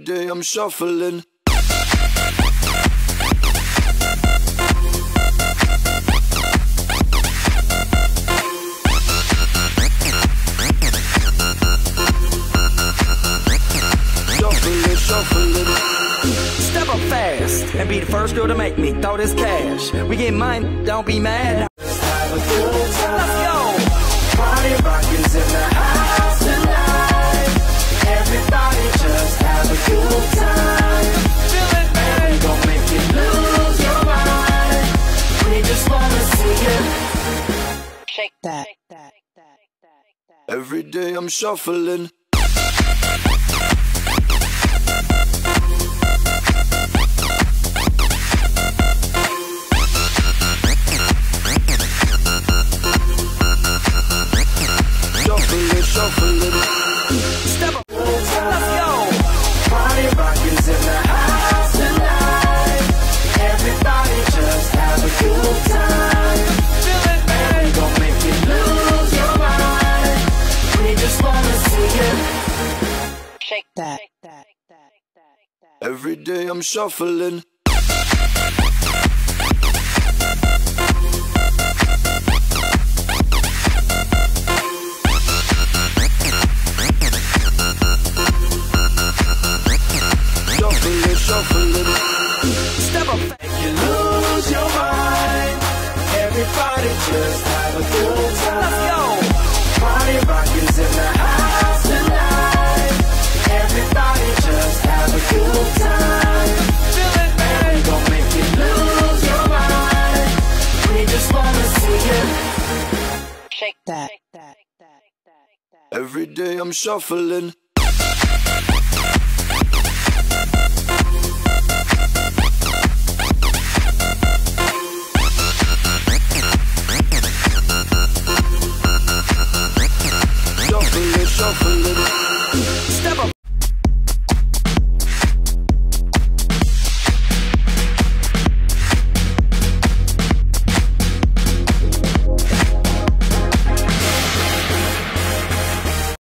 day I'm shuffling. Shuffling. Step up fast and be the first girl to make me throw this cash. We get mine, don't be mad. Let's have a good time. Let's go. Party rockers in the house tonight. Everybody just have a good time. Feel it, man. We gon' make you lose your mind. We just wanna see you Shake that. Every day I'm shuffling. Shuffling. Step up. Let's go. Party rockers in the house tonight. Everybody just have a good time. Feel it, man. We gon' make you lose your mind. We just wanna see you Shake that. Every day I'm shuffling. Shuffling. Step up. you lose your mind. Everybody just have a good time. Let's go. Party rockers in the house tonight. Everybody just have a good time. Feel it, man. We gon' make you lose your mind. We just wanna see you Shake that. Every day I'm shuffling.